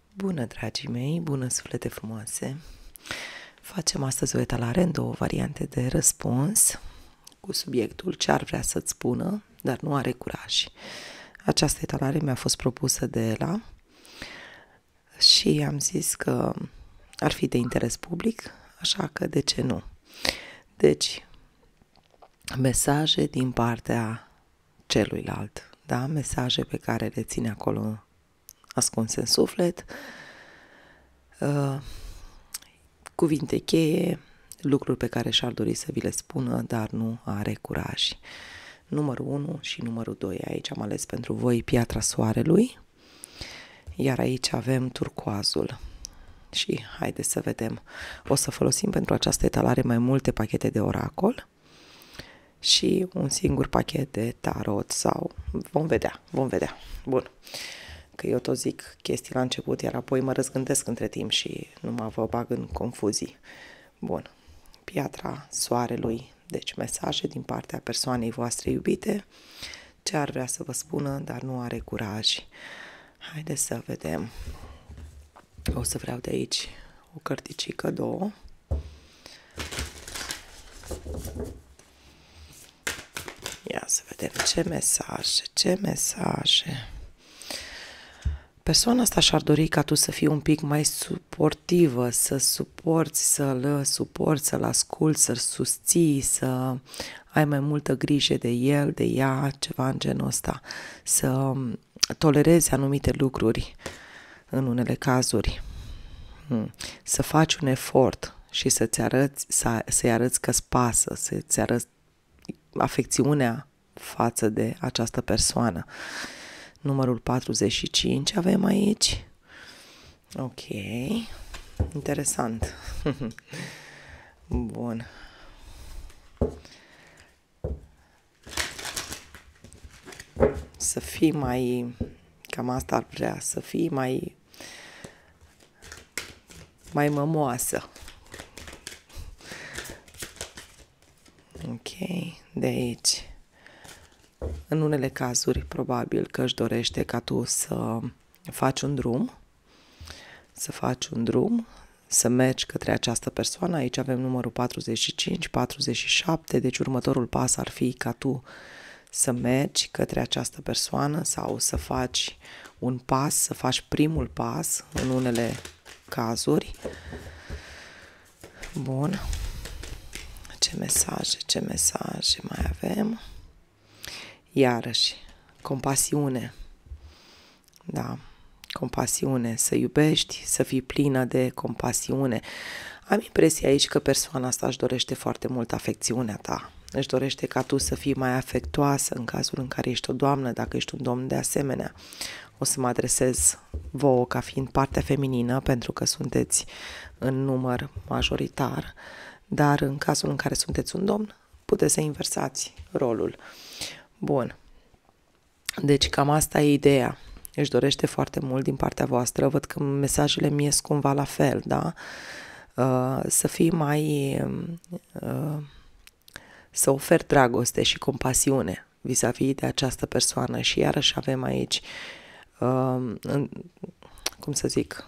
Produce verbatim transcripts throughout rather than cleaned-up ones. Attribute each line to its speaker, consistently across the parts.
Speaker 1: Bună, dragii mei, bună, suflete frumoase! Facem astăzi o etalare în două variante de răspuns cu subiectul ce ar vrea să-ți spună, dar nu are curaj. Această etalare mi-a fost propusă de Ela și am zis că ar fi de interes public, așa că de ce nu? Deci, mesaje din partea celuilalt, da? Mesaje pe care le ține acolo ascunse în suflet, uh, cuvinte cheie, lucruri pe care și-ar dori să vi le spună, dar nu are curaj. Numărul unu și numărul doi. Aici am ales pentru voi piatra soarelui, iar aici avem turcoazul. Și haideți să vedem. O să folosim pentru această etalare mai multe pachete de oracol și un singur pachet de tarot sau vom vedea, vom vedea. Bun. Că eu tot zic chestii la început, iar apoi mă răzgândesc între timp și nu mă vă bag în confuzii. Bun. Piatra soarelui, deci mesaje din partea persoanei voastre iubite, ce ar vrea să vă spună, dar nu are curaj. Haideți să vedem. O să vreau de aici o cărticică, două. Ia să vedem ce mesaje, ce mesaje. Persoana asta și-ar dori ca tu să fii un pic mai suportivă, să suporți, să-l suporți, să-l asculți, să-l susții, să ai mai multă grijă de el, de ea, ceva în genul ăsta. Să tolerezi anumite lucruri în unele cazuri. Să faci un efort și să-ți arăți, să, să-i arăți că-ți pasă, să-ți arăți afecțiunea față de această persoană. Numărul patruzeci și cinci avem aici. Ok. Interesant. Bun. Să fii mai... Cam asta ar vrea. Să fii mai... mai mămoasă. Ok. De aici. În unele cazuri, probabil că își dorește ca tu să faci un drum, să faci un drum, să mergi către această persoană. Aici avem numărul patruzeci și cinci, patruzeci și șapte, deci următorul pas ar fi ca tu să mergi către această persoană sau să faci un pas, să faci primul pas în unele cazuri. Bun. Ce mesaje, ce mesaje mai avem? Iarăși, compasiune, da, compasiune, să iubești, să fii plină de compasiune. Am impresia aici că persoana asta își dorește foarte mult afecțiunea ta, își dorește ca tu să fii mai afectuoasă în cazul în care ești o doamnă, dacă ești un domn de asemenea. O să mă adresez vouă ca fiind partea feminină, pentru că sunteți în număr majoritar, dar în cazul în care sunteți un domn, puteți să inversați rolul. Bun. Deci cam asta e ideea. Își dorește foarte mult din partea voastră. Văd că mesajele mi ies cumva la fel, da? Uh, să fii mai... Uh, să oferi dragoste și compasiune vis-a-vis de această persoană. Și iarăși avem aici, uh, în, cum să zic,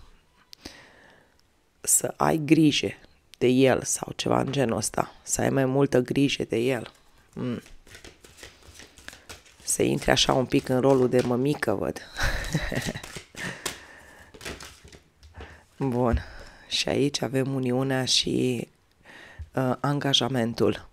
Speaker 1: să ai grijă de el sau ceva în genul ăsta. Să ai mai multă grijă de el. Mm. Să intri așa un pic în rolul de mămică, văd. Bun. Și aici avem uniunea și uh, angajamentul.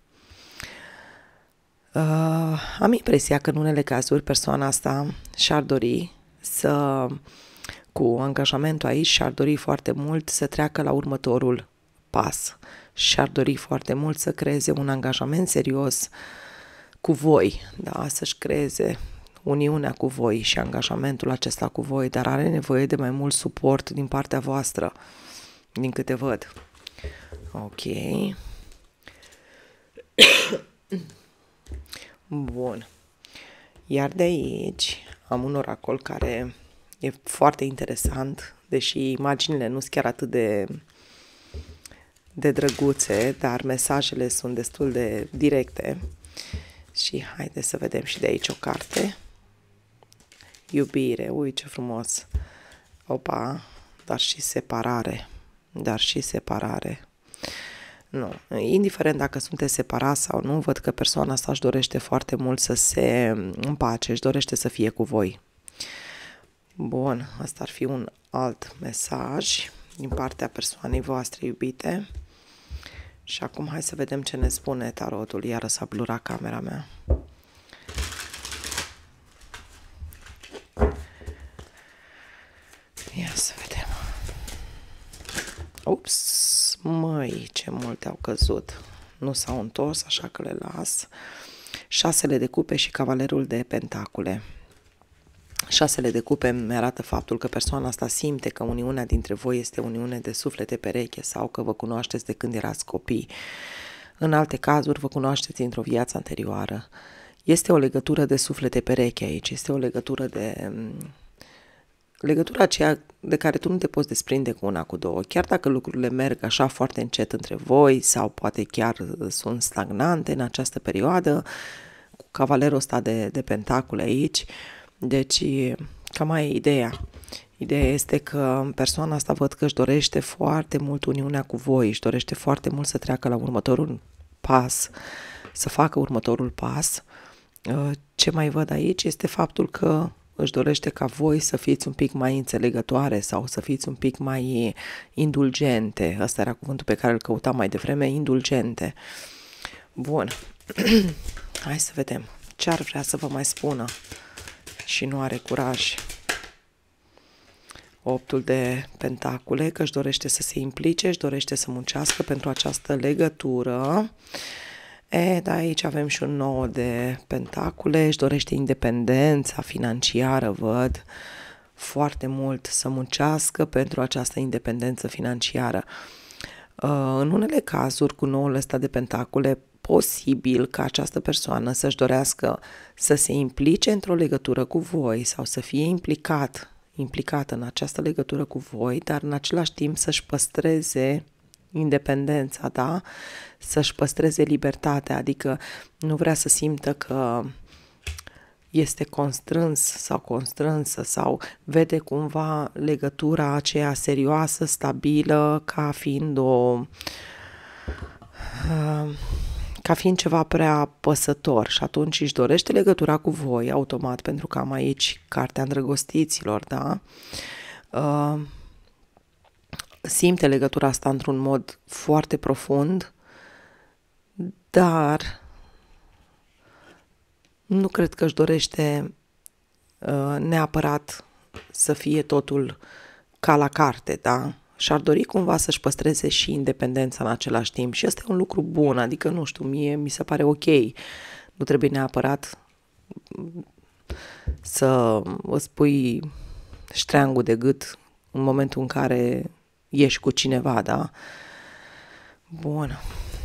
Speaker 1: Uh, am impresia că în unele cazuri persoana asta și-ar dori să, cu angajamentul aici, și-ar dori foarte mult să treacă la următorul pas. Și-ar dori foarte mult să creeze un angajament serios cu voi, da, să-și creeze uniunea cu voi și angajamentul acesta cu voi, dar are nevoie de mai mult suport din partea voastră, din câte văd. Ok. Bun. Iar de aici am un oracol care e foarte interesant, deși imaginile nu sunt chiar atât de de drăguțe, dar mesajele sunt destul de directe. Și haideți să vedem și de aici o carte. Iubire, ui ce frumos. Opa, dar și separare, dar și separare. Nu, indiferent dacă sunteți separați sau nu, văd că persoana asta își dorește foarte mult să se împace, își dorește să fie cu voi. Bun, asta ar fi un alt mesaj din partea persoanei voastre iubite. Și acum hai să vedem ce ne spune tarotul. Iară s-a blurat camera mea. Ia să vedem. Ups, măi, ce multe au căzut. Nu s-au întors, așa că le las. Șasele de cupe și cavalerul de pentacule. Șasele de cupe mi arată faptul că persoana asta simte că uniunea dintre voi este uniune de suflete pereche sau că vă cunoașteți de când erați copii. În alte cazuri vă cunoașteți într-o viață anterioară. Este o legătură de suflete pereche aici, este o legătură de... legătura aceea de care tu nu te poți desprinde cu una, cu două. Chiar dacă lucrurile merg așa foarte încet între voi sau poate chiar sunt stagnante în această perioadă, cu cavalerul ăsta de, de pentacule aici. Deci, cam aia e ideea. Ideea este că persoana asta văd că își dorește foarte mult uniunea cu voi, își dorește foarte mult să treacă la următorul pas, să facă următorul pas. Ce mai văd aici este faptul că își dorește ca voi să fiți un pic mai înțelegătoare sau să fiți un pic mai indulgente. Asta era cuvântul pe care îl căutam mai devreme, indulgente. Bun. Hai să vedem ce ar vrea să vă mai spună și nu are curaj. Optul de pentacule, că își dorește să se implice, își dorește să muncească pentru această legătură. E, da, aici avem și un nou de pentacule, își dorește independența financiară, văd, foarte mult să muncească pentru această independență financiară. În unele cazuri, cu noul ăsta de pentacule, posibil ca această persoană să-și dorească să se implice într-o legătură cu voi sau să fie implicat, implicat în această legătură cu voi, dar în același timp să-și păstreze independența, da? Să-și păstreze libertatea, adică nu vrea să simtă că este constrâns sau constrânsă sau vede cumva legătura aceea serioasă, stabilă, ca fiind o... ca fiind ceva prea păsător și atunci își dorește legătura cu voi automat, pentru că am aici cartea îndrăgostiților, da? Uh, simte legătura asta într-un mod foarte profund, dar nu cred că își dorește uh, neapărat să fie totul ca la carte, da? Și-ar dori cumva să-și păstreze și independența în același timp și ăsta e un lucru bun, adică nu știu, mie mi se pare ok. Nu trebuie neapărat să îți pui ștreangul de gât în momentul în care ești cu cineva, da? Bun.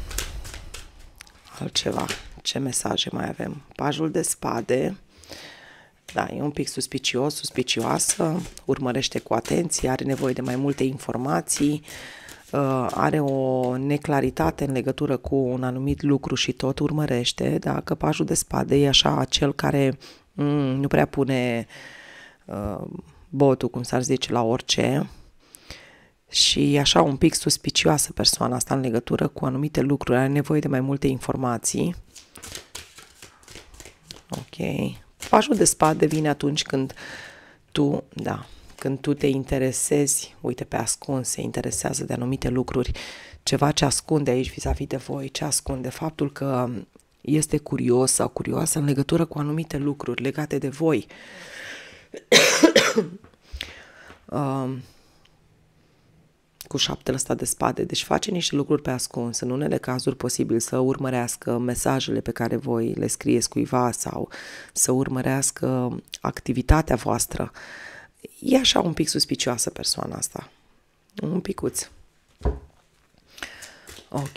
Speaker 1: Altceva. Ce mesaje mai avem? Pajul de spade. Da, e un pic suspicios, suspicioasă, urmărește cu atenție, are nevoie de mai multe informații, uh, are o neclaritate în legătură cu un anumit lucru și tot urmărește, da? Că pajul de spade e așa cel care mm, nu prea pune uh, botul, cum s-ar zice, la orice și e așa un pic suspicioasă persoana asta în legătură cu anumite lucruri, are nevoie de mai multe informații. Ok. Pajul de spade vine atunci când tu, da, când tu te interesezi, uite, pe ascuns, se interesează de anumite lucruri, ceva ce ascunde aici vis-a-vis de voi, ce ascunde, faptul că este curios sau curioasă în legătură cu anumite lucruri legate de voi. um, cu șaptele ăsta de spade, deci face niște lucruri pe ascuns, în unele cazuri posibil să urmărească mesajele pe care voi le scrieți cuiva sau să urmărească activitatea voastră. E așa un pic suspicioasă persoana asta. Un picuț. Ok.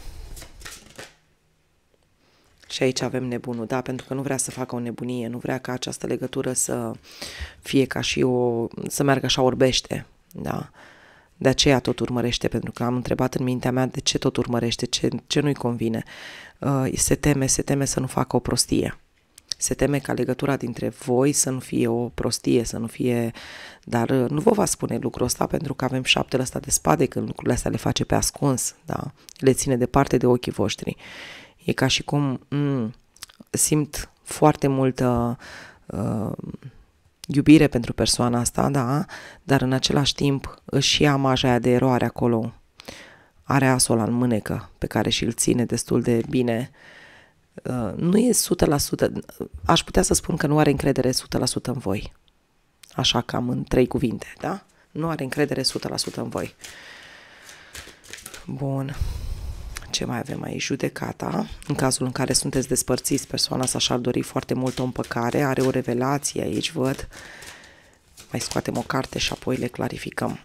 Speaker 1: Și aici avem nebunul, da, pentru că nu vrea să facă o nebunie, nu vrea ca această legătură să fie ca și o, să meargă așa orbește, da. De aceea tot urmărește, pentru că am întrebat în mintea mea de ce tot urmărește, ce, ce nu-i convine. Uh, se teme, se teme să nu facă o prostie. Se teme ca legătura dintre voi să nu fie o prostie, să nu fie... Dar nu vă va spune lucrul ăsta pentru că avem șaptele ăsta de spade, când lucrurile astea le face pe ascuns, da? Le ține departe de ochii voștri. E ca și cum m- simt foarte multă uh, iubire pentru persoana asta, da? Dar în același timp își ia maja aia de eroare acolo. Are asul ăla în mânecă pe care și-l ține destul de bine. Uh, nu e o sută la sută, aș putea să spun că nu are încredere o sută la sută în voi. Așa cam în trei cuvinte, da? Nu are încredere o sută la sută în voi. Bun. Ce mai avem aici? Judecata. În cazul în care sunteți despărțiți, persoana asta și-ar dori foarte mult o împăcare, are o revelație aici, văd. Mai scoatem o carte și apoi le clarificăm.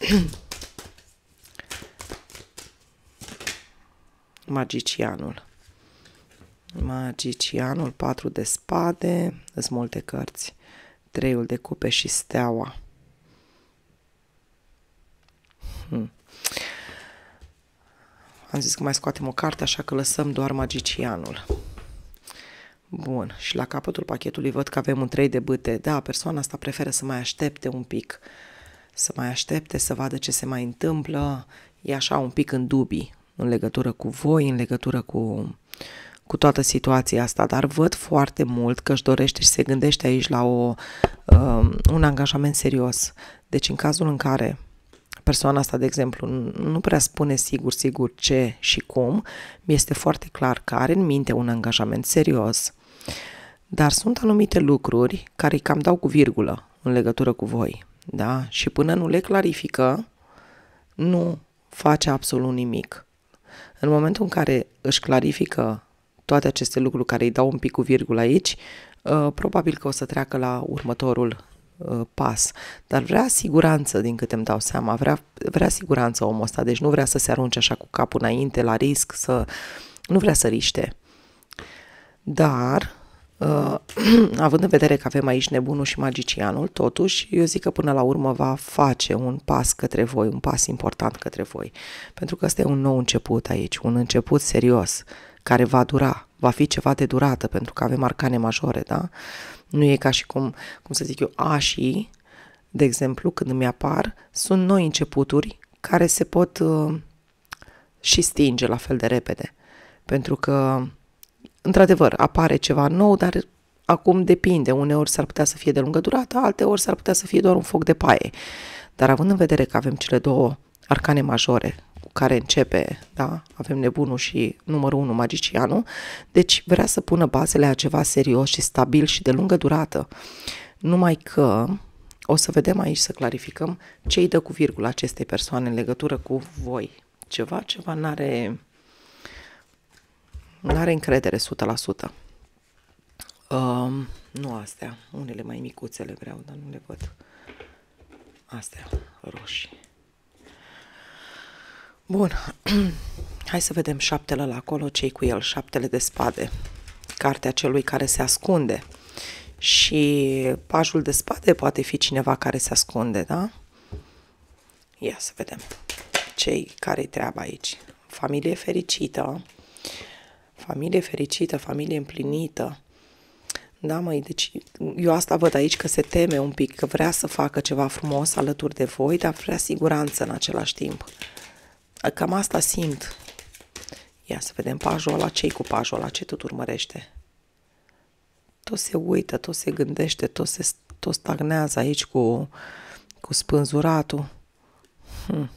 Speaker 1: Magicianul. Magicianul, patru de spade, sunt multe cărți. Treiul de cupe și steaua. Hmm. Am zis că mai scoatem o carte, așa că lăsăm doar magicianul. Bun, și la capătul pachetului văd că avem un trei de bâte. Da, persoana asta preferă să mai aștepte un pic. Să mai aștepte, să vadă ce se mai întâmplă. E așa un pic în dubii în legătură cu voi, în legătură cu, cu toată situația asta. Dar văd foarte mult că își dorește și se gândește aici la o, um, un angajament serios. Deci în cazul în care persoana asta, de exemplu, nu prea spune sigur, sigur ce și cum, mi-este foarte clar că are în minte un angajament serios, dar sunt anumite lucruri care îi cam dau cu virgulă în legătură cu voi, da? Și până nu le clarifică, nu face absolut nimic. În momentul în care își clarifică toate aceste lucruri care îi dau un pic cu virgulă aici, probabil că o să treacă la următorul pas, dar vrea siguranță, din câte îmi dau seama, vrea, vrea siguranță omul ăsta, deci nu vrea să se arunce așa cu capul înainte, la risc, să nu vrea să riște. Dar, uh, având în vedere că avem aici nebunul și magicianul, totuși, eu zic că până la urmă va face un pas către voi, un pas important către voi, pentru că ăsta e un nou început aici, un început serios, care va dura, va fi ceva de durată, pentru că avem arcane majore, da? Nu e ca și cum, cum să zic eu, așii, de exemplu, când îmi apar, sunt noi începuturi care se pot uh, și stinge la fel de repede. Pentru că, într-adevăr, apare ceva nou, dar acum depinde. Uneori s-ar putea să fie de lungă durată, alteori s-ar putea să fie doar un foc de paie. Dar având în vedere că avem cele două arcane majore cu care începe, da, avem nebunul și numărul unu, magicianul, deci vrea să pună bazele a ceva serios și stabil și de lungă durată. Numai că o să vedem aici, să clarificăm ce îi dă cu virgulă acestei persoane în legătură cu voi. Ceva, ceva n-are, n-are încredere o sută la sută. Um, nu astea, unele mai micuțe le vreau, dar nu le văd. Astea, roșii. Bun, hai să vedem șaptele la acolo, ce-i cu el, șaptele de spade, cartea celui care se ascunde. Și pajul de spade poate fi cineva care se ascunde, da? Ia să vedem ce-i, care-i treaba aici. Familie fericită, familie fericită, familie împlinită. Da, măi, deci eu asta văd aici, că se teme un pic, că vrea să facă ceva frumos alături de voi, dar vrea siguranță în același timp. Cam asta simt. Ia să vedem pajul ăla, ce-i cu pajul ăla, ce tot urmărește? Tot se uită, tot se gândește, tot, se, tot stagnează aici cu, cu spânzuratul. Hm.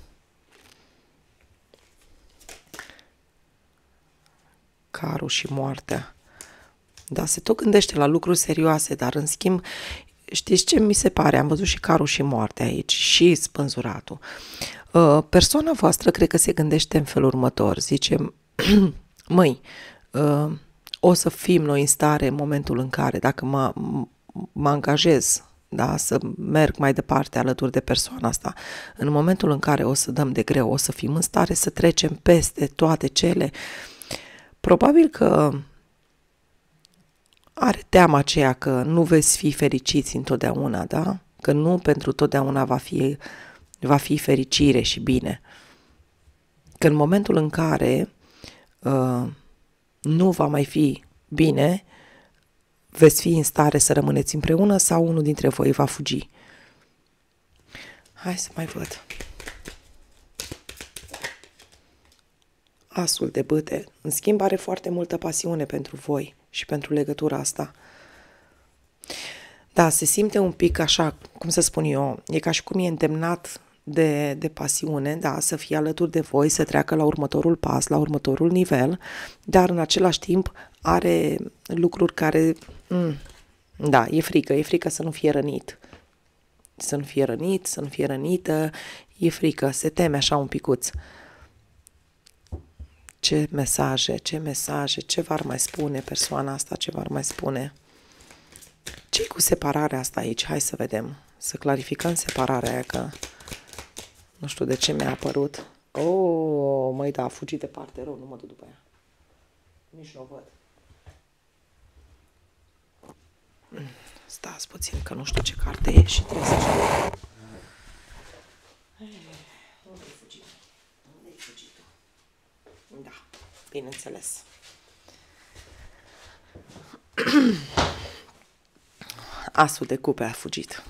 Speaker 1: Carul și moartea. Da, se tot gândește la lucruri serioase, dar în schimb, știți ce mi se pare? Am văzut și carul și moartea aici, și spânzuratul. Uh, persoana voastră cred că se gândește în felul următor. Zice, măi, uh, o să fim noi în stare în momentul în care, dacă mă, mă angajez, da, să merg mai departe alături de persoana asta, în momentul în care o să dăm de greu, o să fim în stare să trecem peste toate cele. Probabil că are teama aceea că nu veți fi fericiți întotdeauna, da? Că nu pentru totdeauna va fi, va fi fericire și bine. Că în momentul în care uh, nu va mai fi bine, veți fi în stare să rămâneți împreună sau unul dintre voi va fugi. Hai să mai văd. Asul de bâte. În schimb, are foarte multă pasiune pentru voi și pentru legătura asta. Da, se simte un pic așa, cum să spun eu, e ca și cum e îndemnat de, de pasiune, da, să fie alături de voi, să treacă la următorul pas, la următorul nivel, dar în același timp are lucruri care, mm, da, e frică, e frică să nu fie rănit. Să nu fie rănit, să nu fie rănită, e frică, se teme așa un picuț. Ce mesaje, ce mesaje, ce v-ar mai spune persoana asta, ce v-ar mai spune? Ce-i cu separarea asta aici? Hai să vedem, să clarificăm separarea aia, că nu știu de ce mi-a apărut. Oh, măi, da, a fugit departe, rău, nu mă duc după ea. Nici nu o văd. Stați puțin, că nu știu ce carte e și trebuie să știu. Unde-i fugit? Unde-i fugit? Da, bineînțeles. Asul de cupe a fugit.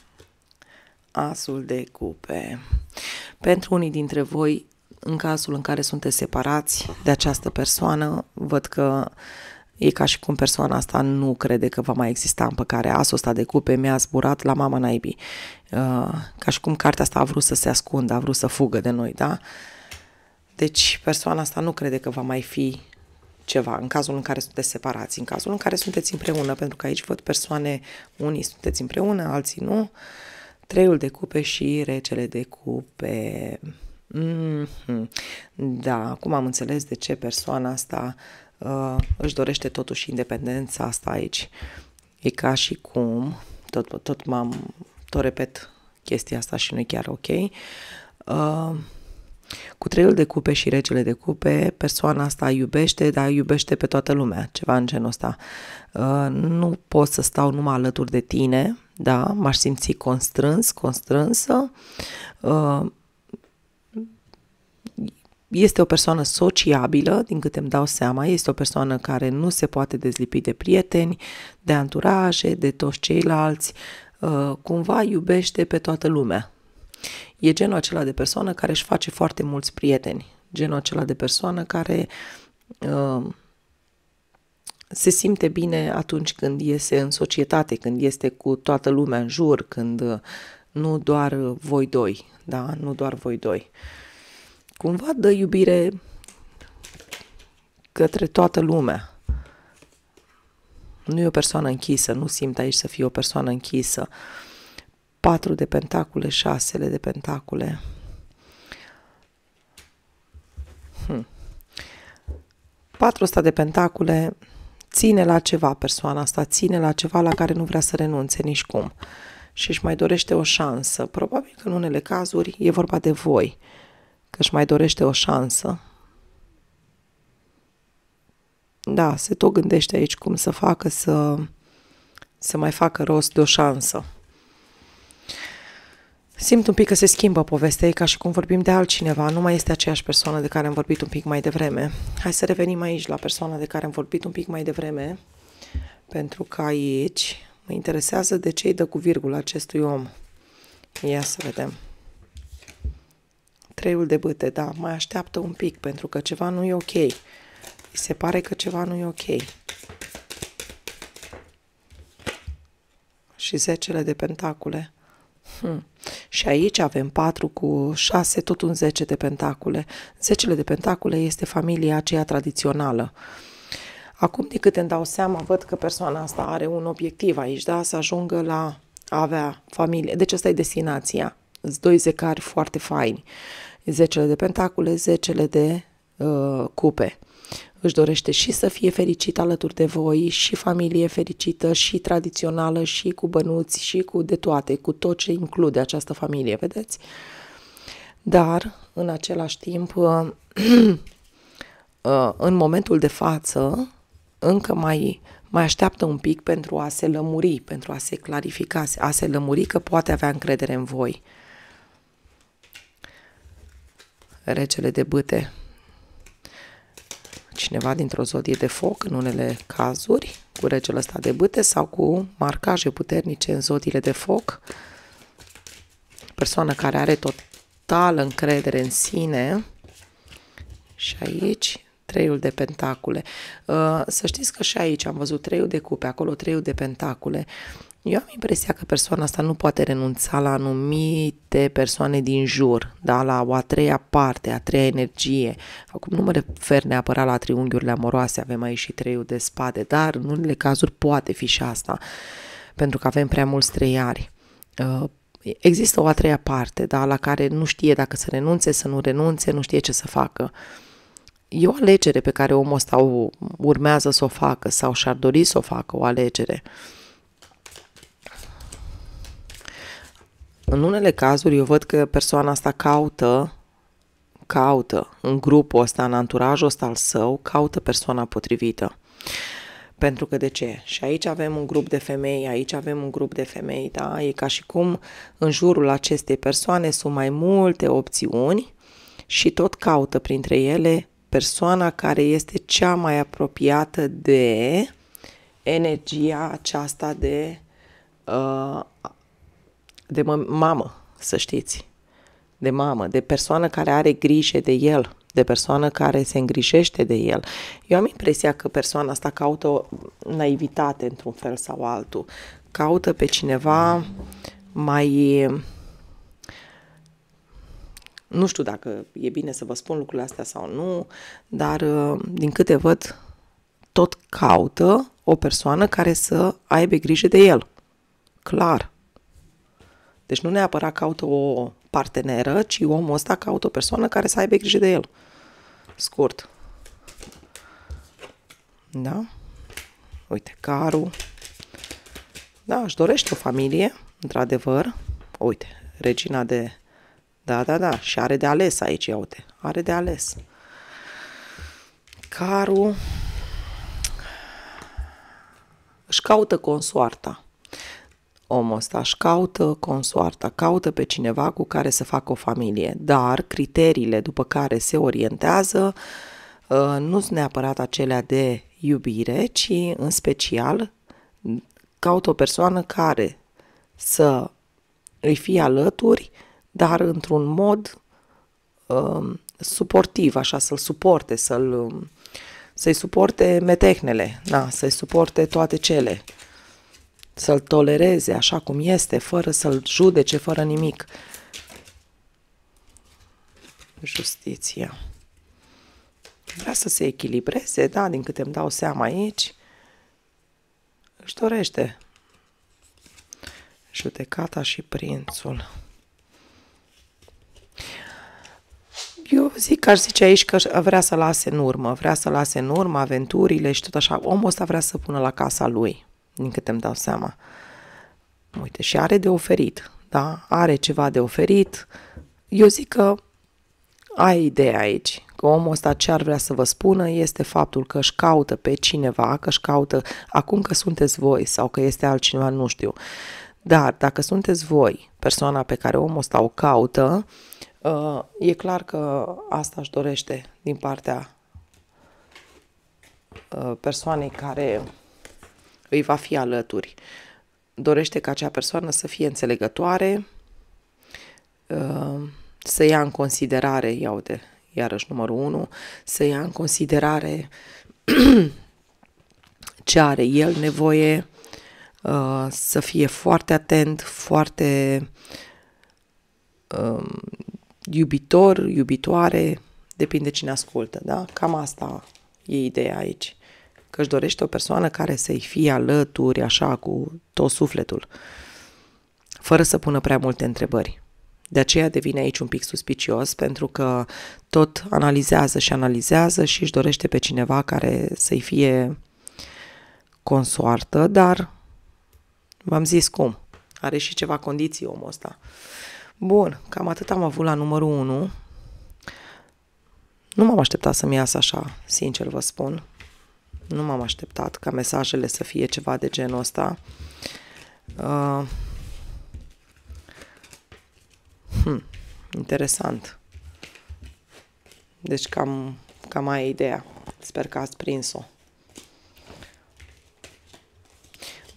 Speaker 1: Asul de cupe. Pentru unii dintre voi, în cazul în care sunteți separați de această persoană, văd că e ca și cum persoana asta nu crede că va mai exista împăcare. Asul ăsta de cupe mi-a zburat la mama naibii. Uh, ca și cum cartea asta a vrut să se ascundă, a vrut să fugă de noi, da? Deci persoana asta nu crede că va mai fi ceva în cazul în care sunteți separați, în cazul în care sunteți împreună, pentru că aici văd persoane, unii sunteți împreună, alții nu. Treiul de cupe și regele de cupe. Mm-hmm. Da, acum am înțeles de ce persoana asta uh, își dorește totuși independența asta aici. E ca și cum, tot, tot m-am, tot repet chestia asta și nu e chiar ok. Uh, Cu treiul de cupe și regele de cupe, persoana asta iubește, dar iubește pe toată lumea, ceva în genul ăsta. Uh, nu pot să stau numai alături de tine, da, m-aș simți constrâns, constrânsă. Uh, este o persoană sociabilă, din câte îmi dau seama, este o persoană care nu se poate dezlipi de prieteni, de anturaje, de toți ceilalți, uh, cumva iubește pe toată lumea. E genul acela de persoană care își face foarte mulți prieteni. Genul acela de persoană care uh, se simte bine atunci când iese în societate, când este cu toată lumea în jur, când uh, nu doar voi doi, da? Nu doar voi doi. Cumva dă iubire către toată lumea. Nu e o persoană închisă, nu simt aici să fie o persoană închisă. Patru de pentacule, șasele de pentacule. Hmm. Patru ăsta de pentacule ține la ceva persoana asta, ține la ceva la care nu vrea să renunțe nici cum. Și își mai dorește o șansă. Probabil că în unele cazuri e vorba de voi, că își mai dorește o șansă. Da, se tot gândește aici cum să facă să, să mai facă rost de o șansă. Simt un pic că se schimbă povestea, e ca și cum vorbim de altcineva, nu mai este aceeași persoană de care am vorbit un pic mai devreme. Hai să revenim aici la persoana de care am vorbit un pic mai devreme, pentru că aici mă interesează de ce îi dă cu virgulă acestui om. Ia să vedem. Treiul de bâte, da, mai așteaptă un pic, pentru că ceva nu e ok. Îi se pare că ceva nu e ok. Și zecele de pentacule. Hmm. Și aici avem patru cu șase, tot un zece de pentacule. Zecele de pentacule este familia aceea tradițională. Acum, de câte îmi dau seama, văd că persoana asta are un obiectiv aici, da? Să ajungă la a avea familie. Deci asta e destinația. Sunt doi zecari foarte faini. Zecele de pentacule, zecele de uh, cupe. Își dorește și să fie fericit alături de voi, și familie fericită, și tradițională, și cu bănuți, și cu de toate, cu tot ce include această familie, vedeți? Dar, în același timp, în momentul de față, încă mai, mai așteaptă un pic pentru a se lămuri, pentru a se clarifica, a se lămuri că poate avea încredere în voi. Regele de bâte. Cineva dintr-o zodie de foc, în unele cazuri, cu regele ăsta de bâte sau cu marcaje puternice în zodiile de foc. Persoană care are totală încredere în sine. Și aici, treiul de pentacule. Uh, să știți că și aici am văzut treiul de cupe, acolo treiul de pentacule. Eu am impresia că persoana asta nu poate renunța la anumite persoane din jur, da? La o a treia parte, a treia energie. Acum nu mă refer neapărat la triunghiurile amoroase, avem aici și treiul de spade, dar în unele cazuri poate fi și asta, pentru că avem prea mulți treiari. Uh, există o a treia parte, da? La care nu știe dacă să renunțe, să nu renunțe, nu știe ce să facă. E o alegere pe care omul ăsta o urmează să o facă sau și-ar dori să o facă, o alegere. În unele cazuri eu văd că persoana asta caută, caută în grupul ăsta, în anturajul ăsta al său, caută persoana potrivită. Pentru că de ce? Și aici avem un grup de femei, aici avem un grup de femei, da? E ca și cum în jurul acestei persoane sunt mai multe opțiuni și tot caută printre ele persoana care este cea mai apropiată de energia aceasta de, uh, de mamă, să știți. De mamă, de persoană care are grijă de el, de persoană care se îngrijește de el. Eu am impresia că persoana asta caută o naivitate într-un fel sau altul. Caută pe cineva mai... Nu știu dacă e bine să vă spun lucrurile astea sau nu, dar din câte văd, tot caută o persoană care să aibă grijă de el. Clar. Deci nu neapărat caută o parteneră, ci omul ăsta caută o persoană care să aibă grijă de el. Scurt. Da? Uite, carul. Da, își dorește o familie, într-adevăr. Uite, regina de... Da, da, da. Și are de ales aici, ia uite. Are de ales. Carul își caută consoarta. Omul ăsta își caută consoarta, caută pe cineva cu care să facă o familie, dar criteriile după care se orientează uh, nu sunt neapărat acelea de iubire, ci în special caută o persoană care să îi fie alături, dar într-un mod uh, suportiv, așa, să-l suporte, să-l, să-i suporte metehnele, da, să-i suporte toate cele. Să-l tolereze așa cum este, fără să-l judece, fără nimic. Justiția. Vrea să se echilibreze, da, din câte îmi dau seama aici. Își dorește. Judecata și prințul. Eu zic că aș zice aici că vrea să lase în urmă, vrea să lase în urmă aventurile și tot așa. Omul ăsta vrea să pună la casa lui, din câte îmi dau seama. Uite, și are de oferit, da? Are ceva de oferit. Eu zic că ai ideea aici, că omul ăsta ce ar vrea să vă spună este faptul că își caută pe cineva, că își caută, acum că sunteți voi sau că este altcineva, nu știu. Dar dacă sunteți voi, persoana pe care omul ăsta o caută, e clar că asta își dorește din partea persoanei care îi va fi alături. Dorește ca acea persoană să fie înțelegătoare, să ia în considerare, ia uite, iarăși numărul unu, să ia în considerare ce are el nevoie, să fie foarte atent, foarte iubitor, iubitoare, depinde cine ascultă, da? Cam asta e ideea aici. Că își dorește o persoană care să-i fie alături, așa, cu tot sufletul, fără să pună prea multe întrebări. De aceea devine aici un pic suspicios, pentru că tot analizează și analizează și își dorește pe cineva care să-i fie consoartă, dar v-am zis cum. Are și ceva condiții omul ăsta. Bun, cam atât am avut la numărul unu. Nu m-am așteptat să-mi iasă așa, sincer vă spun. Nu m-am așteptat ca mesajele să fie ceva de genul ăsta. Uh, hmm, interesant. Deci cam, cam aia e ideea. Sper că ați prins-o.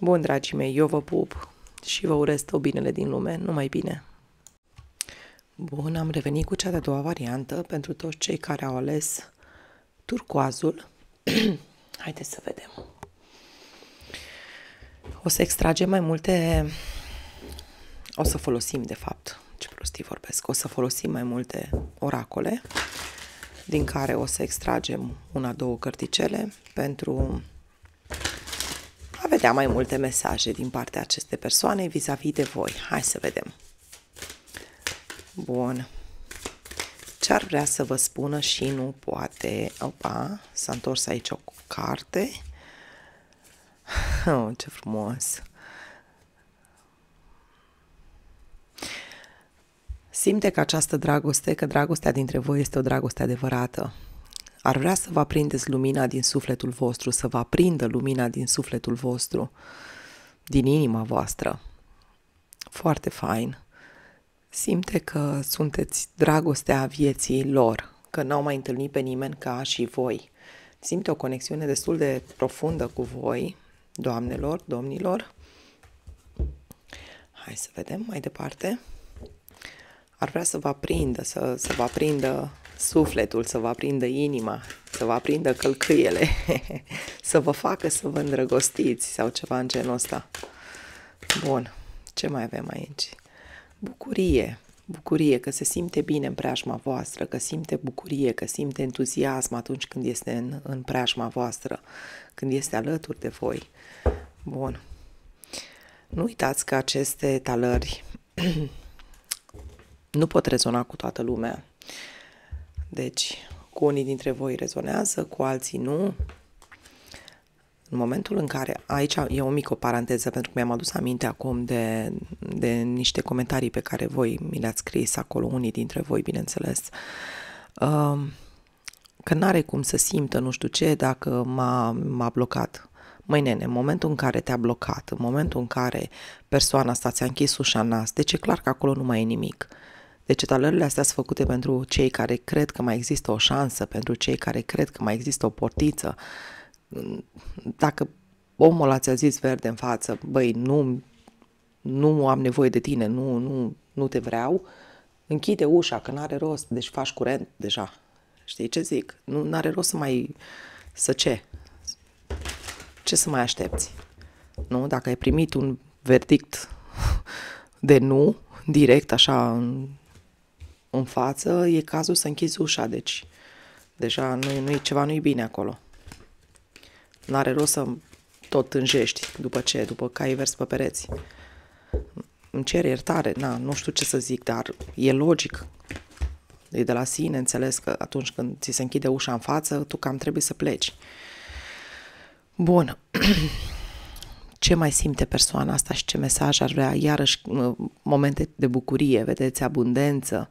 Speaker 1: Bun, dragii mei, eu vă pup și vă urez tot binele din lume, numai bine. Bun, am revenit cu cea de-a doua variantă pentru toți cei care au ales turcoazul. Haideți să vedem. O să extragem mai multe, o să folosim de fapt, ce prostii vorbesc, o să folosim mai multe oracole, din care o să extragem una, două cărticele pentru a vedea mai multe mesaje din partea acestei persoane vis-a-vis de voi. Hai să vedem. Bun. Ce ar vrea să vă spună și nu poate? Opa, s-a întors aici o carte. Oh, ce frumos! Simte că această dragoste, că dragostea dintre voi este o dragoste adevărată. Ar vrea să vă aprindeți lumina din sufletul vostru, să vă aprindă lumina din sufletul vostru, din inima voastră. Foarte fain. Simte că sunteți dragostea vieții lor, că n-au mai întâlnit pe nimeni ca și voi. Simte o conexiune destul de profundă cu voi, doamnelor, domnilor. Hai să vedem mai departe. Ar vrea să vă aprindă, să, să vă aprindă sufletul, să vă aprindă inima, să vă aprindă călcâiele, să vă facă să vă îndrăgostiți sau ceva în genul ăsta. Bun, ce mai avem aici? Bucurie, bucurie, că se simte bine în preajma voastră, că simte bucurie, că simte entuziasm atunci când este în, în preajma voastră, când este alături de voi. Bun. Nu uitați că aceste talări nu pot rezona cu toată lumea. Deci, cu unii dintre voi rezonează, cu alții nu. În momentul în care, aici e o mică paranteză, pentru că mi-am adus aminte acum de, de niște comentarii pe care voi mi le-ați scris acolo, unii dintre voi, bineînțeles, că n-are cum să simtă nu știu ce dacă m-a, m-a blocat. Măi nene, în momentul în care te-a blocat, în momentul în care persoana asta ți-a închis ușa în nas, deci e clar că acolo nu mai e nimic. Deci talările astea sunt făcute pentru cei care cred că mai există o șansă, pentru cei care cred că mai există o portiță. Dacă omul ăla ți-a zis verde în față, băi, nu, nu am nevoie de tine, nu, nu, nu te vreau, închide ușa, că n-are rost, deci faci curent deja. Știi ce zic? Nu n-are rost să mai... să ce? Ce să mai aștepți? Nu? Dacă ai primit un verdict de nu, direct, așa, în, în față, e cazul să închizi ușa, deci deja nu, nu, ceva nu-i bine acolo. N-are rost să tot tânjești. După ce? După că ai vers pe pereți. Îmi cer iertare, na, nu știu ce să zic, dar e logic. E de la sine înțeles că atunci când ți se închide ușa în față, tu cam trebuie să pleci. Bun. Ce mai simte persoana asta și ce mesaj ar vrea? Iarăși momente de bucurie, vedeți, abundență,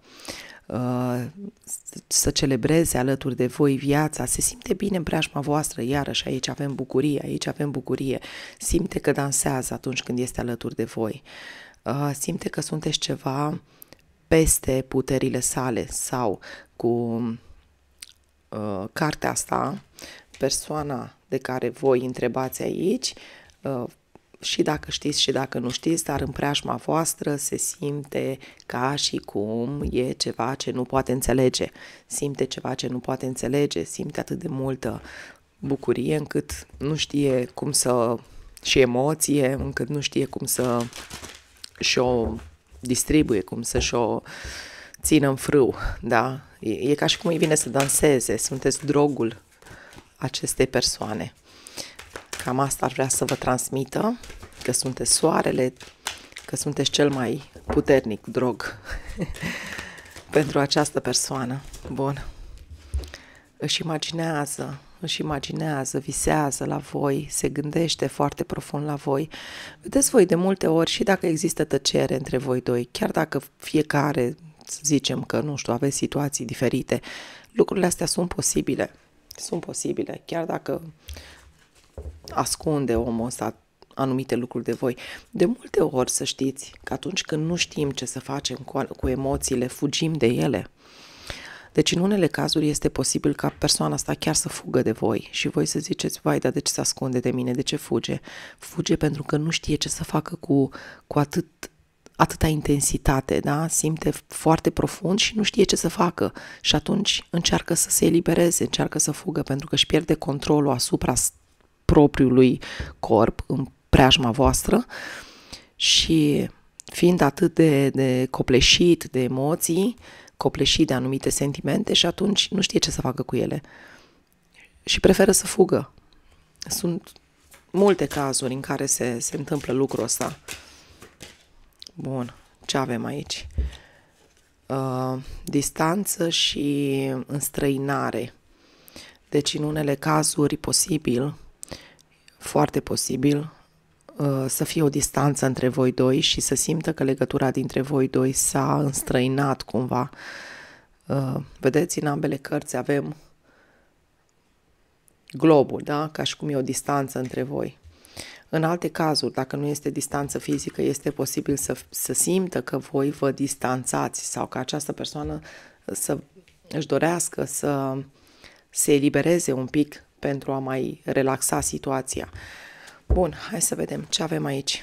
Speaker 1: să celebreze alături de voi viața, se simte bine în preajma voastră, iarăși aici avem bucurie, aici avem bucurie, simte că dansează atunci când este alături de voi, simte că sunteți ceva peste puterile sale sau cu uh, cartea asta, persoana de care voi întrebați aici, uh, și dacă știți și dacă nu știți, dar în preajma voastră se simte ca și cum e ceva ce nu poate înțelege. Simte ceva ce nu poate înțelege, simte atât de multă bucurie încât nu știe cum să... și emoție, încât nu știe cum să și-o distribuie, cum să și-o țină în frâu, da? E, e ca și cum îi vine să danseze, sunteți drogul acestei persoane. Cam asta ar vrea să vă transmită, că sunteți soarele, că sunteți cel mai puternic drog pentru această persoană. Bun. Își imaginează, își imaginează, visează la voi, se gândește foarte profund la voi. Vedeți voi de multe ori, și dacă există tăcere între voi doi, chiar dacă fiecare, să zicem că, nu știu, aveți situații diferite, lucrurile astea sunt posibile. Sunt posibile, chiar dacă ascunde omul ăsta anumite lucruri de voi. De multe ori, să știți, că atunci când nu știm ce să facem cu, cu emoțiile, fugim de ele. Deci în unele cazuri este posibil ca persoana asta chiar să fugă de voi și voi să ziceți, vai, dar de ce se ascunde de mine, de ce fuge? Fuge pentru că nu știe ce să facă cu, cu atât, atâta intensitate, da? Simte foarte profund și nu știe ce să facă și atunci încearcă să se elibereze, încearcă să fugă pentru că își pierde controlul asupra propriului corp în preajma voastră și fiind atât de, de copleșit de emoții, copleșit de anumite sentimente și atunci nu știe ce să facă cu ele și preferă să fugă. Sunt multe cazuri în care se, se întâmplă lucrul ăsta. Bun, ce avem aici? Uh, distanță și înstrăinare. Deci în unele cazuri posibil, foarte posibil, să fie o distanță între voi doi și să simtă că legătura dintre voi doi s-a înstrăinat cumva. Vedeți, în ambele cărți avem globul, da? Ca și cum e o distanță între voi. În alte cazuri, dacă nu este distanță fizică, este posibil să, să simtă că voi vă distanțați sau că această persoană să își dorească să se elibereze un pic pentru a mai relaxa situația. Bun, hai să vedem ce avem aici.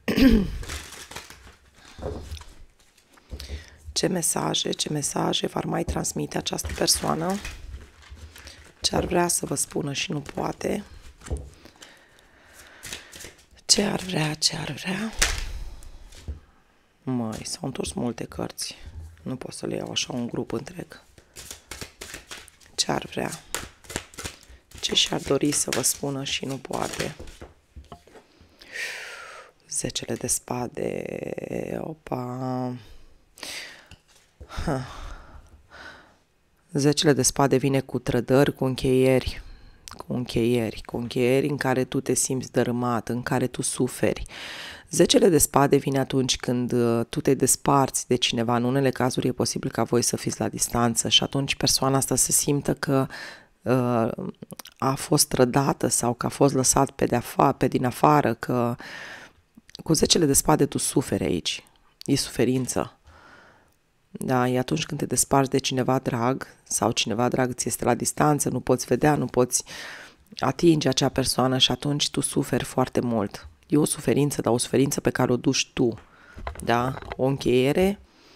Speaker 1: Ce mesaje, ce mesaje v-ar mai transmite această persoană? Ce ar vrea să vă spună și nu poate? Ce ar vrea, ce ar vrea? Măi, s-au întors multe cărți. Nu pot să le iau așa un grup întreg. Ce ar vrea? Ce și-ar dori să vă spună și nu poate? Zecele de spade, opa. Ha. Zecele de spade vine cu trădări, cu încheieri, cu încheieri, cu încheieri în care tu te simți dărâmat, în care tu suferi. Zecele de spade vine atunci când tu te desparți de cineva. În unele cazuri e posibil ca voi să fiți la distanță și atunci persoana asta se simtă că uh, a fost trădată sau că a fost lăsat pe, de afa- pe din afară, că cu zecele de spade tu suferi aici. E suferință. Da, e atunci când te desparți de cineva drag sau cineva drag ți este la distanță, nu poți vedea, nu poți atinge acea persoană și atunci tu suferi foarte mult. E o suferință, dar o suferință pe care o duci tu. Da? O încheiere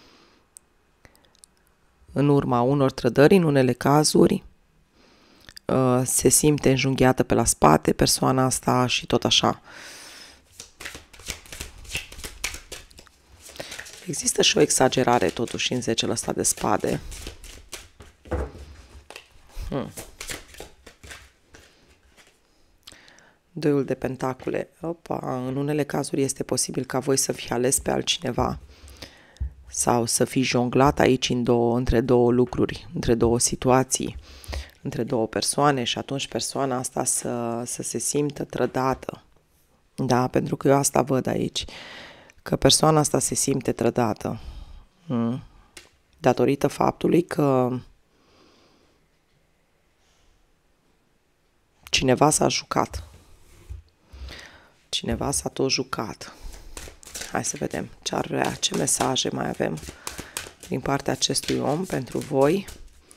Speaker 1: în urma unor trădări, în unele cazuri, se simte înjunghiată pe la spate persoana asta și tot așa. Există și o exagerare totuși în zecele ăsta de spade. Hmm. Doiul de pentacule. Opa, în unele cazuri este posibil ca voi să fie ales pe altcineva sau să fii jonglat aici în două, între două lucruri, între două situații, între două persoane și atunci persoana asta să, să se simtă trădată. Da, pentru că eu asta văd aici. Că persoana asta se simte trădată. Hmm. Datorită faptului că cineva s-a jucat. Cineva s-a tot jucat. Hai să vedem ce ar vrea, ce mesaje mai avem din partea acestui om pentru voi.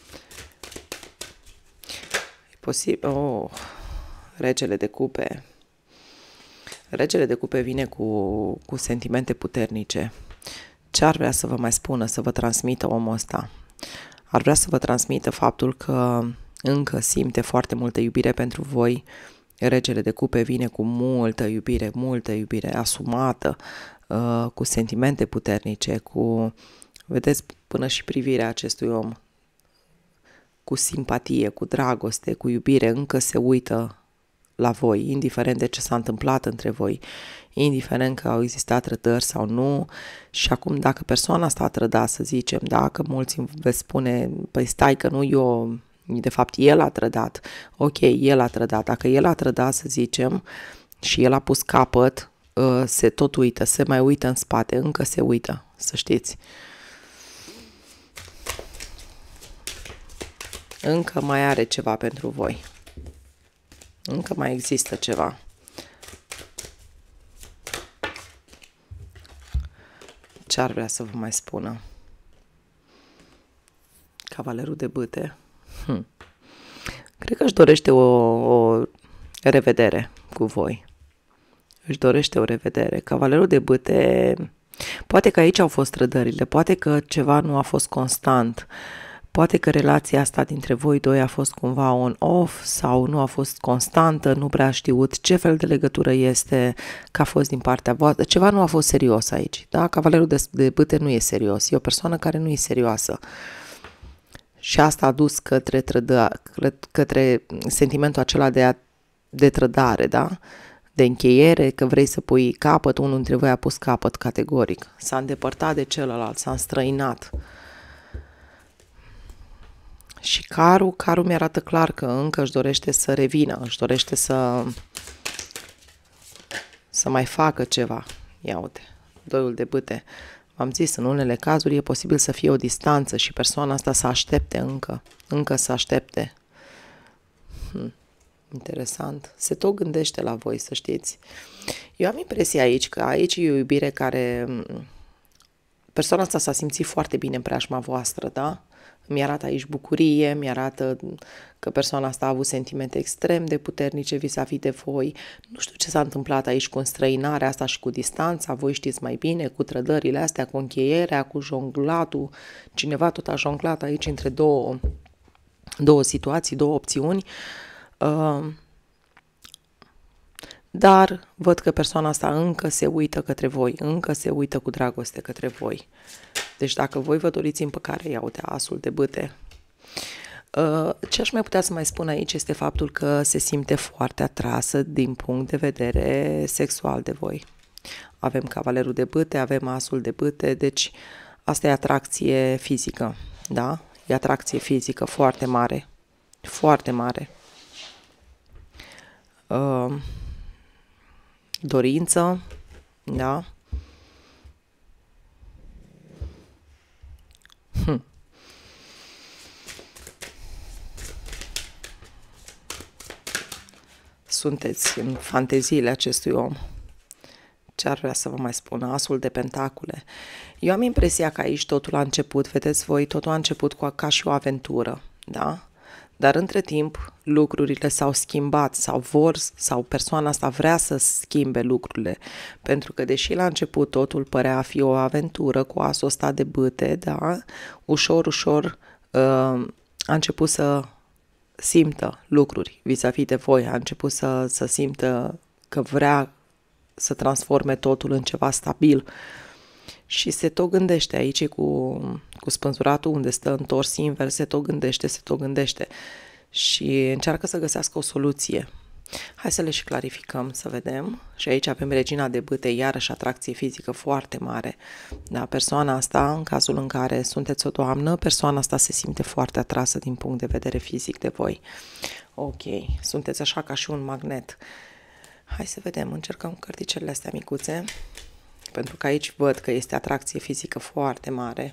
Speaker 1: E posibil... Oh, regele de cupe. Regele de cupe vine cu, cu sentimente puternice. Ce ar vrea să vă mai spună, să vă transmită omul ăsta? Ar vrea să vă transmită faptul că încă simte foarte multă iubire pentru voi. Regele de cupe vine cu multă iubire, multă iubire asumată, uh, cu sentimente puternice, cu, vedeți, până și privirea acestui om, cu simpatie, cu dragoste, cu iubire, încă se uită la voi, indiferent de ce s-a întâmplat între voi, indiferent că au existat trădări sau nu. Și acum, dacă persoana asta a trădat, să zicem, dacă mulți îmi veți spune, păi stai că nu eu, de fapt el a trădat, ok, el a trădat, dacă el a trădat, să zicem, și el a pus capăt, se tot uită, se mai uită în spate, încă se uită, să știți. Încă mai are ceva pentru voi. Încă mai există ceva. Ce ar vrea să vă mai spună? Cavalerul de bâte. Hm. Cred că își dorește o, o revedere cu voi. Își dorește o revedere. Cavalerul de bâte, poate că aici au fost trădările, poate că ceva nu a fost constant, poate că relația asta dintre voi doi a fost cumva on-off sau nu a fost constantă, nu prea a știut ce fel de legătură este, că a fost din partea voastră, ceva nu a fost serios aici, da? Cavalerul de, de bâte nu e serios, e o persoană care nu e serioasă. Și asta a dus către, trădă, către sentimentul acela de, a, de trădare, da? De încheiere, că vrei să pui capăt, unul dintre voi a pus capăt categoric. S-a îndepărtat de celălalt, s-a înstrăinat. Și carul, carul mi-arată clar că încă își dorește să revină, își dorește să, să mai facă ceva. Ia uite, doiul de bâte. V-am zis, în unele cazuri e posibil să fie o distanță și persoana asta să aștepte încă, încă să aștepte. Hm. Interesant. Se tot gândește la voi, să știți. Eu am impresia aici că aici e o iubire care... Persoana asta s-a simțit foarte bine în preajma voastră, da? Mi arată aici bucurie, mi arată că persoana asta a avut sentimente extrem de puternice vis-a-vis de voi. Nu știu ce s-a întâmplat aici cu înstrăinarea asta și cu distanța, voi știți mai bine, cu trădările astea, cu încheierea, cu jonglatul. Cineva tot a jonglat aici între două, două situații, două opțiuni. Uh, dar văd că persoana asta încă se uită către voi, încă se uită cu dragoste către voi. Deci dacă voi vă doriți împăcare, ia uite, asul de bâte. Uh, ce aș mai putea să mai spun aici este faptul că se simte foarte atrasă din punct de vedere sexual de voi. Avem cavalerul de bâte, avem asul de bâte, deci asta e atracție fizică, da? E atracție fizică foarte mare, foarte mare. Uh, dorință, da? Hm. Sunteți în fanteziile acestui om. Ce ar vrea să vă mai spun? Asul de pentacule. Eu am impresia că aici totul a început, vedeți voi, totul a început cu, ca și o aventură, da? Dar între timp lucrurile s-au schimbat sau vor, sau persoana asta vrea să schimbe lucrurile. Pentru că deși la început totul părea a fi o aventură cu asul ăsta de bâte, da? Ușor, ușor uh, a început să simtă lucruri vis-a-vis de voi, a început să, să simtă că vrea să transforme totul în ceva stabil. Și se tot gândește aici cu, cu spânzuratul unde stă întors invers, se tot gândește, se tot gândește și încearcă să găsească o soluție. Hai să le și clarificăm, să vedem. Și aici avem regina de bâte, iarăși atracție fizică foarte mare. Da, persoana asta, în cazul în care sunteți o doamnă, persoana asta se simte foarte atrasă din punct de vedere fizic de voi. Ok, sunteți așa ca și un magnet. Hai să vedem, încercăm cărticelele astea micuțe. Pentru că aici văd că este atracție fizică foarte mare.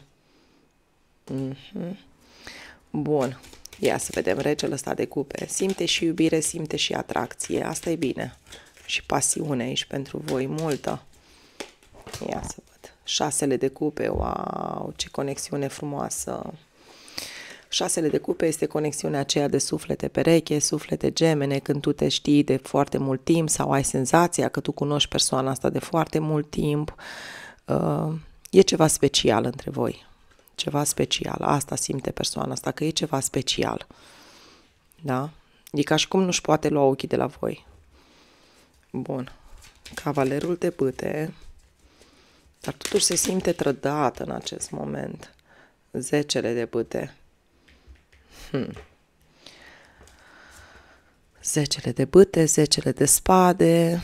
Speaker 1: Mm-hmm. Bun. Ia să vedem regele ăsta de cupe. Simte și iubire, simte și atracție. Asta e bine. Și pasiune aici pentru voi, multă. Ia să văd. Șasele de cupe, wow, ce conexiune frumoasă. Șasele de cupe este conexiunea aceea de suflete pereche, suflete gemene, când tu te știi de foarte mult timp sau ai senzația că tu cunoști persoana asta de foarte mult timp. Uh, e ceva special între voi. Ceva special. Asta simte persoana asta, că e ceva special. Da? E ca și cum nu-și poate lua ochii de la voi. Bun. Cavalerul de bâte. Dar totuși se simte trădată în acest moment. Zecele de bâte. Hmm. Zecele de bâte, zecele de spade.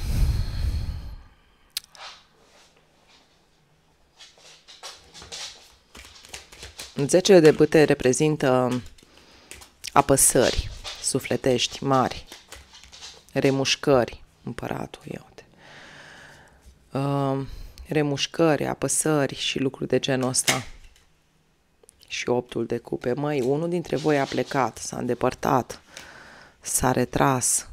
Speaker 1: Zecele de bâte reprezintă apăsări sufletești mari, remușcări, împăratul, ia uite. Uh, remușcări, apăsări și lucruri de genul ăsta. Și optul de cupe. Măi, unul dintre voi a plecat, s-a îndepărtat, s-a retras.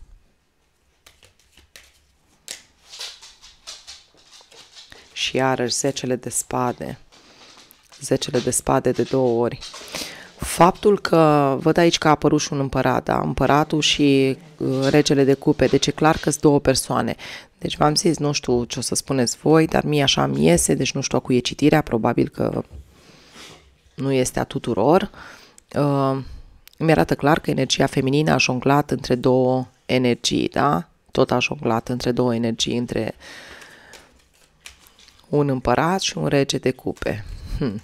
Speaker 1: Și iarăși zecele de spade. Zecele de spade de două ori. Faptul că văd aici că a apărut și un împărat, da? Împăratul și uh, regele de cupe, deci e clar că sunt două persoane. Deci v-am zis, nu știu ce o să spuneți voi, dar mie așa mi iese, deci nu știu a cui e citirea, probabil că nu este a tuturor. Uh, îmi arată clar că energia feminină a jonglat între două energii, da? Tot a jonglat între două energii, între un împărat și un rege de cupe. Hm.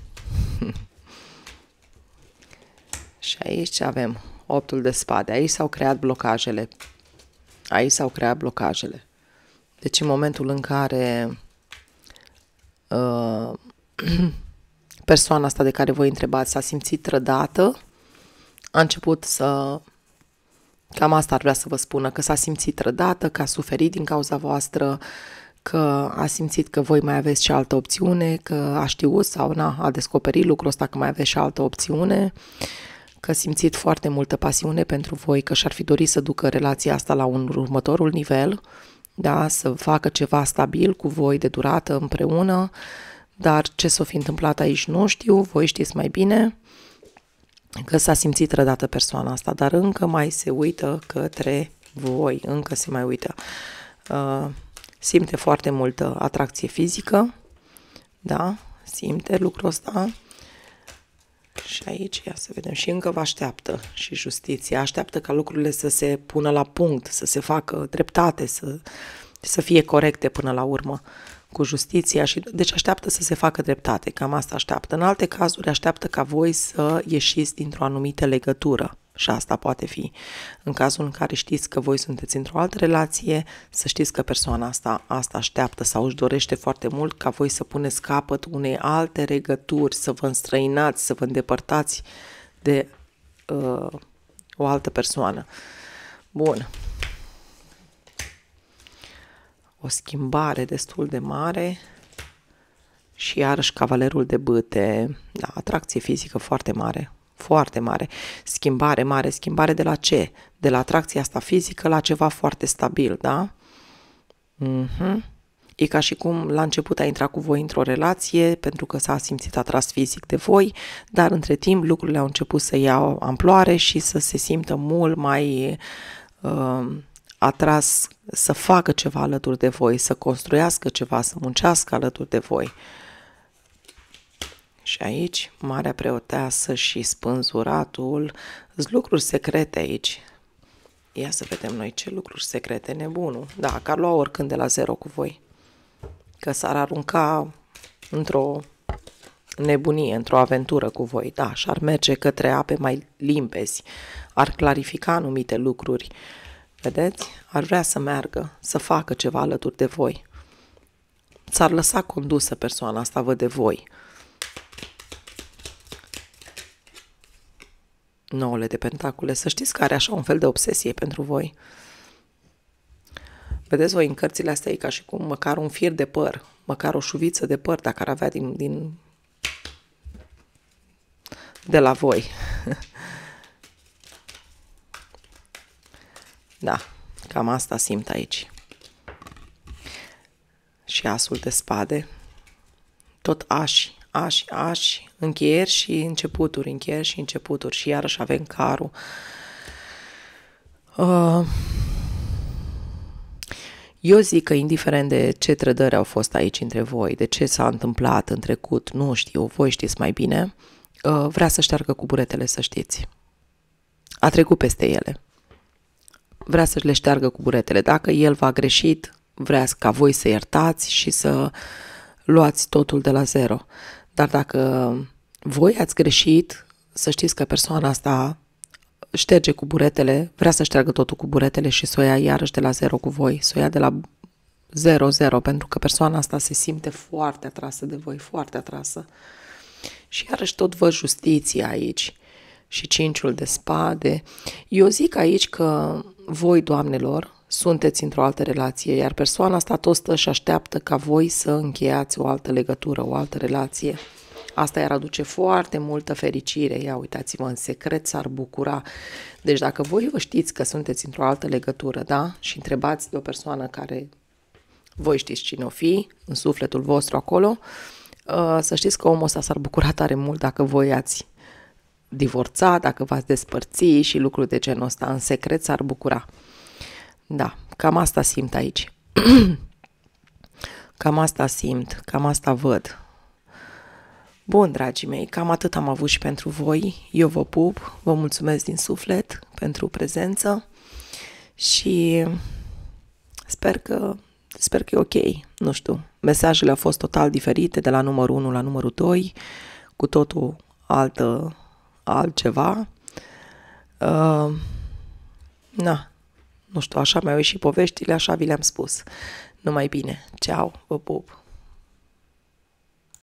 Speaker 1: Și aici avem optul de spade. Aici s-au creat blocajele. Aici s-au creat blocajele. Deci în momentul în care uh, persoana asta de care voi întrebați s-a simțit trădată, a început să... Cam asta ar vrea să vă spună, că s-a simțit trădată, că a suferit din cauza voastră, că a simțit că voi mai aveți și altă opțiune, că a știut sau na, a descoperit lucrul ăsta că mai aveți și altă opțiune, că a simțit foarte multă pasiune pentru voi, că și-ar fi dorit să ducă relația asta la un următorul nivel, da, să facă ceva stabil cu voi de durată împreună, dar ce s-o fi întâmplat aici nu știu, voi știți mai bine, că s-a simțit trădată persoana asta, dar încă mai se uită către voi, încă se mai uită. Uh, simte foarte multă atracție fizică, da, simte lucrul ăsta. Și aici, ia să vedem, și încă vă așteaptă și justiția, așteaptă ca lucrurile să se pună la punct, să se facă dreptate, să, să fie corecte până la urmă cu justiția și deci așteaptă să se facă dreptate, cam asta așteaptă. În alte cazuri așteaptă ca voi să ieșiți dintr-o anumită legătură și asta poate fi. În cazul în care știți că voi sunteți într-o altă relație, să știți că persoana asta, asta așteaptă sau își dorește foarte mult ca voi să puneți capăt unei alte legături, să vă înstrăinați, să vă îndepărtați de uh, o altă persoană. Bun. O schimbare destul de mare și iarăși cavalerul de bâte, da, atracție fizică foarte mare, foarte mare, schimbare mare, schimbare de la ce? De la atracția asta fizică la ceva foarte stabil, da? Mm-hmm. E ca și cum la început a intrat cu voi într-o relație pentru că s-a simțit atras fizic de voi, dar între timp lucrurile au început să iau amploare și să se simtă mult mai... Uh, atras să facă ceva alături de voi, să construiască ceva, să muncească alături de voi. Și aici, Marea Preoteasă și Spânzuratul, sunt lucruri secrete aici. Ia să vedem noi ce lucruri secrete, nebunul. Da, că ar lua oricând de la zero cu voi. Că s-ar arunca într-o nebunie, într-o aventură cu voi. Da, și ar merge către ape mai limpezi, ar clarifica anumite lucruri. Vedeți? Ar vrea să meargă, să facă ceva alături de voi. S-ar lăsa condusă persoana asta, văd de voi. Nouăle de pentacule. Să știți că are așa un fel de obsesie pentru voi. Vedeți voi în cărțile astea e ca și cum măcar un fir de păr, măcar o șuviță de păr, dacă ar avea din, din de la voi. Da, cam asta simt aici. Și asul de spade. Tot ași, ași, ași, încheieri și începuturi, încheieri și începuturi. Și iarăși avem carul. Uh, eu zic că indiferent de ce trădări au fost aici între voi, de ce s-a întâmplat în trecut, nu știu, voi știți mai bine, uh, vrea să șteargă cu buretele, să știți. A trecut peste ele. Vrea să le șteargă cu buretele. Dacă el v-a greșit, vrea ca voi să iertați și să luați totul de la zero. Dar dacă voi ați greșit, să știți că persoana asta șterge cu buretele, vrea să șteargă totul cu buretele și să o ia iarăși de la zero cu voi, să o ia de la zero, zero, pentru că persoana asta se simte foarte atrasă de voi, foarte atrasă. Și iarăși tot văd justiția aici și cinciul de spade. Eu zic aici că voi, doamnelor, sunteți într-o altă relație, iar persoana asta tot stă și așteaptă ca voi să încheiați o altă legătură, o altă relație. Asta i-ar aduce foarte multă fericire. Ia uitați-vă, în secret s-ar bucura. Deci dacă voi vă știți că sunteți într-o altă legătură, da? Și întrebați de o persoană care voi știți cine o fi, în sufletul vostru acolo, să știți că omul ăsta s-ar bucura tare mult dacă voi ați divorța, dacă v-ați despărți și lucruri de genul ăsta. În secret s-ar bucura. Da, cam asta simt aici. Cam asta simt, cam asta văd. Bun, dragii mei, cam atât am avut și pentru voi. Eu vă pup, vă mulțumesc din suflet pentru prezență și sper că, sper că e ok. Nu știu, mesajele au fost total diferite de la numărul unu la numărul doi, cu totul altă, altceva. Uh, na, nu știu, așa mi-au ieșit poveștile, așa vi le-am spus. Numai bine, ceau, vă pup!